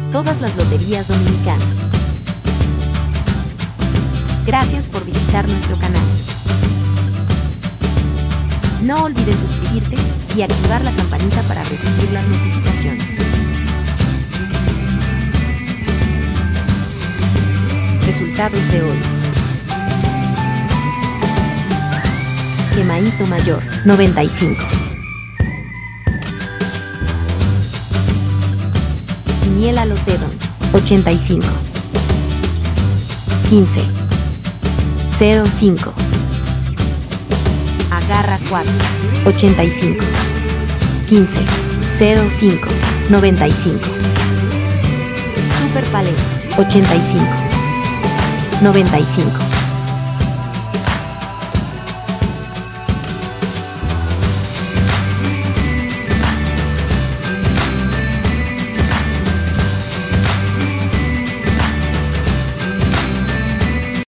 todas las loterías dominicanas. Gracias por visitar nuestro canal. No olvides suscribirte y activar la campanita para recibir las notificaciones. Resultados de hoy. Quemaito Mayor, 95. Quiniela Lotedon, 85. 15. 05. Agarra 4, 85. 15. 05. 95. Super Paleta, 85. 95.